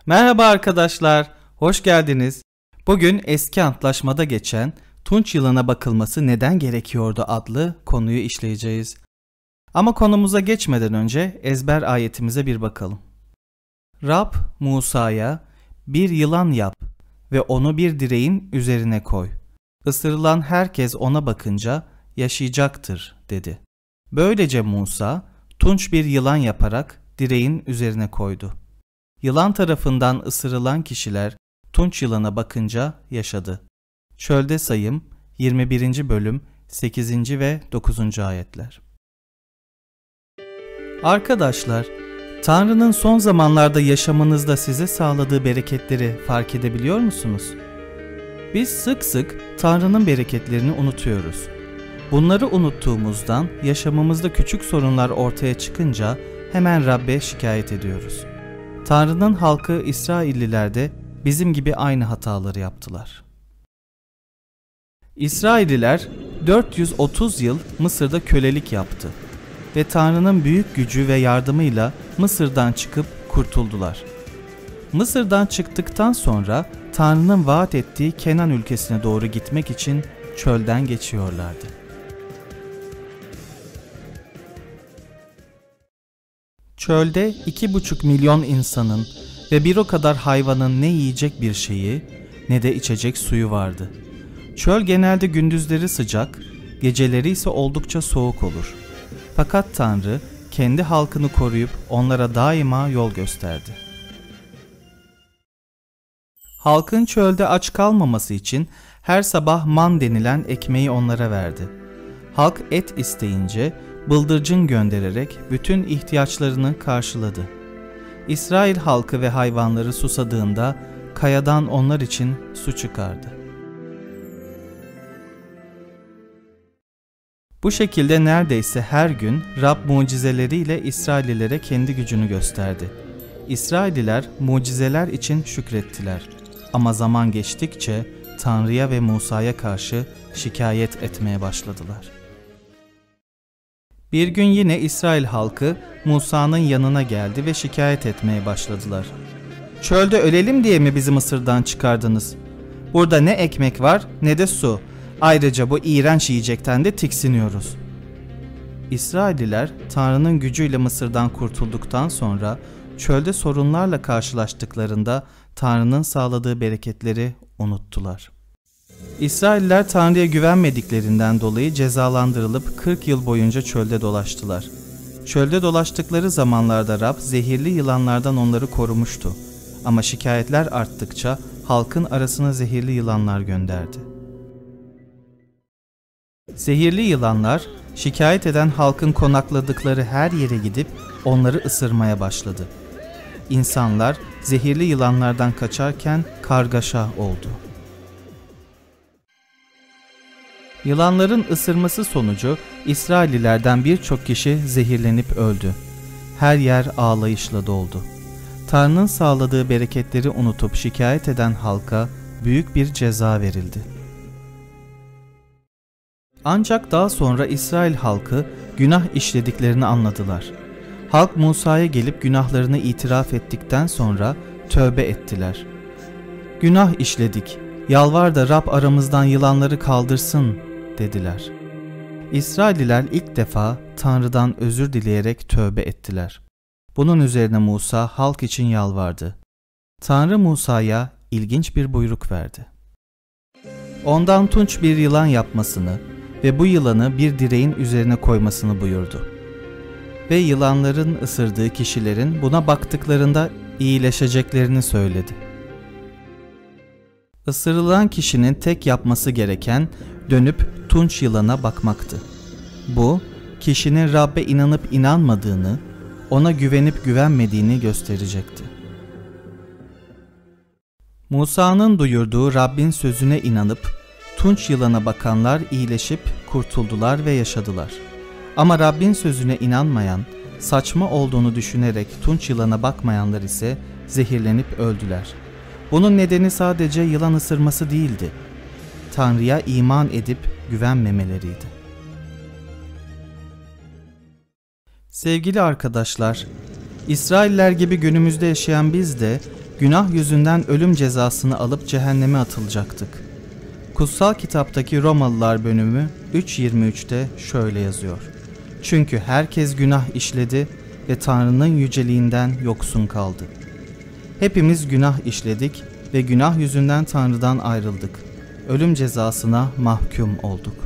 Merhaba arkadaşlar, hoş geldiniz. Bugün eski antlaşmada geçen tunç yılına bakılması neden gerekiyordu adlı konuyu işleyeceğiz. Ama konumuza geçmeden önce ezber ayetimize bir bakalım. Rab Musa'ya bir yılan yap ve onu bir direğin üzerine koy. Isırılan herkes ona bakınca yaşayacaktır dedi. Böylece Musa tunç bir yılan yaparak direğin üzerine koydu. Yılan tarafından ısırılan kişiler tunç yılana bakınca yaşadı. Çölde Sayım 21. bölüm 8. ve 9. ayetler. Arkadaşlar, Tanrı'nın son zamanlarda yaşamınızda size sağladığı bereketleri fark edebiliyor musunuz? Biz sık sık Tanrı'nın bereketlerini unutuyoruz. Bunları unuttuğumuzdan yaşamımızda küçük sorunlar ortaya çıkınca hemen Rab'be şikayet ediyoruz. Tanrı'nın halkı İsrailliler de bizim gibi aynı hataları yaptılar. İsrailliler 430 yıl Mısır'da kölelik yaptı ve Tanrı'nın büyük gücü ve yardımıyla Mısır'dan çıkıp kurtuldular. Mısır'dan çıktıktan sonra Tanrı'nın vaat ettiği Kenan ülkesine doğru gitmek için çölden geçiyorlardı. Çölde 2,5 milyon insanın ve bir o kadar hayvanın ne yiyecek bir şeyi ne de içecek suyu vardı. Çöl genelde gündüzleri sıcak, geceleri ise oldukça soğuk olur. Fakat Tanrı kendi halkını koruyup onlara daima yol gösterdi. Halkın çölde aç kalmaması için her sabah man denilen ekmeği onlara verdi. Halk et isteyince bıldırcın göndererek bütün ihtiyaçlarını karşıladı. İsrail halkı ve hayvanları susadığında kayadan onlar için su çıkardı. Bu şekilde neredeyse her gün Rab mucizeleriyle İsraillilere kendi gücünü gösterdi. İsrailliler mucizeler için şükrettiler. Ama zaman geçtikçe Tanrı'ya ve Musa'ya karşı şikayet etmeye başladılar. Bir gün yine İsrail halkı Musa'nın yanına geldi ve şikayet etmeye başladılar. "Çölde ölelim diye mi bizi Mısır'dan çıkardınız? Burada ne ekmek var ne de su. Ayrıca bu iğrenç yiyecekten de tiksiniyoruz." İsrailliler Tanrı'nın gücüyle Mısır'dan kurtulduktan sonra çölde sorunlarla karşılaştıklarında Tanrı'nın sağladığı bereketleri unuttular. İsrailliler Tanrı'ya güvenmediklerinden dolayı cezalandırılıp 40 yıl boyunca çölde dolaştılar. Çölde dolaştıkları zamanlarda Rab zehirli yılanlardan onları korumuştu. Ama şikayetler arttıkça halkın arasına zehirli yılanlar gönderdi. Zehirli yılanlar şikayet eden halkın konakladıkları her yere gidip onları ısırmaya başladı. İnsanlar zehirli yılanlardan kaçarken kargaşa oldu. Yılanların ısırması sonucu İsraillilerden birçok kişi zehirlenip öldü. Her yer ağlayışla doldu. Tanrı'nın sağladığı bereketleri unutup şikayet eden halka büyük bir ceza verildi. Ancak daha sonra İsrail halkı günah işlediklerini anladılar. Halk Musa'ya gelip günahlarını itiraf ettikten sonra tövbe ettiler. "Günah işledik, yalvar da Rab aramızdan yılanları kaldırsın," dediler. İsrailliler ilk defa Tanrı'dan özür dileyerek tövbe ettiler. Bunun üzerine Musa halk için yalvardı. Tanrı Musa'ya ilginç bir buyruk verdi. Ondan tunç bir yılan yapmasını ve bu yılanı bir direğin üzerine koymasını buyurdu. Ve yılanların ısırdığı kişilerin buna baktıklarında iyileşeceklerini söyledi. Isırılan kişinin tek yapması gereken dönüp tunç yılana bakmaktı. Bu, kişinin Rab'be inanıp inanmadığını, ona güvenip güvenmediğini gösterecekti. Musa'nın duyurduğu Rabbin sözüne inanıp tunç yılana bakanlar iyileşip kurtuldular ve yaşadılar. Ama Rabbin sözüne inanmayan, saçma olduğunu düşünerek tunç yılana bakmayanlar ise zehirlenip öldüler. Bunun nedeni sadece yılan ısırması değildi. Tanrı'ya iman edip güvenmemeleriydi. Sevgili arkadaşlar, İsrailler gibi günümüzde yaşayan biz de günah yüzünden ölüm cezasını alıp cehenneme atılacaktık. Kutsal kitaptaki Romalılar bölümü 3.23'te şöyle yazıyor. Çünkü herkes günah işledi ve Tanrı'nın yüceliğinden yoksun kaldı. Hepimiz günah işledik ve günah yüzünden Tanrı'dan ayrıldık. Ölüm cezasına mahkum olduk.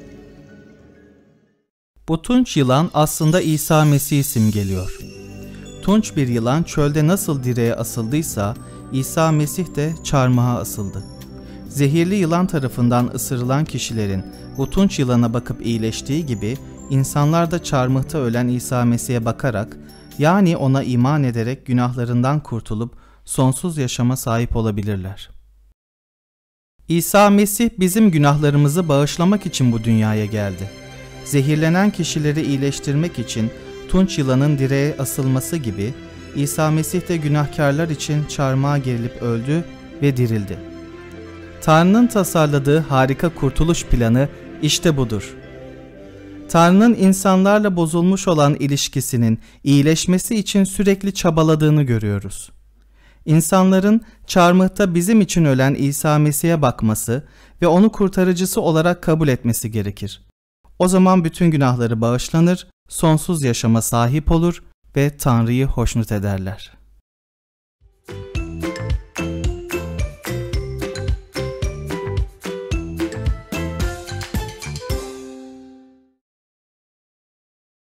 Bu tunç yılan aslında İsa Mesih'i simgeliyor. Tunç bir yılan çölde nasıl direğe asıldıysa İsa Mesih de çarmıha asıldı. Zehirli yılan tarafından ısırılan kişilerin bu tunç yılana bakıp iyileştiği gibi insanlar da çarmıhta ölen İsa Mesih'e bakarak, yani ona iman ederek günahlarından kurtulup sonsuz yaşama sahip olabilirler. İsa Mesih bizim günahlarımızı bağışlamak için bu dünyaya geldi. Zehirlenen kişileri iyileştirmek için tunç yılanın direğe asılması gibi İsa Mesih de günahkarlar için çarmıha gerilip öldü ve dirildi. Tanrı'nın tasarladığı harika kurtuluş planı işte budur. Tanrı'nın insanlarla bozulmuş olan ilişkisinin iyileşmesi için sürekli çabaladığını görüyoruz. İnsanların çarmıhta bizim için ölen İsa Mesih'e bakması ve onu kurtarıcısı olarak kabul etmesi gerekir. O zaman bütün günahları bağışlanır, sonsuz yaşama sahip olur ve Tanrı'yı hoşnut ederler.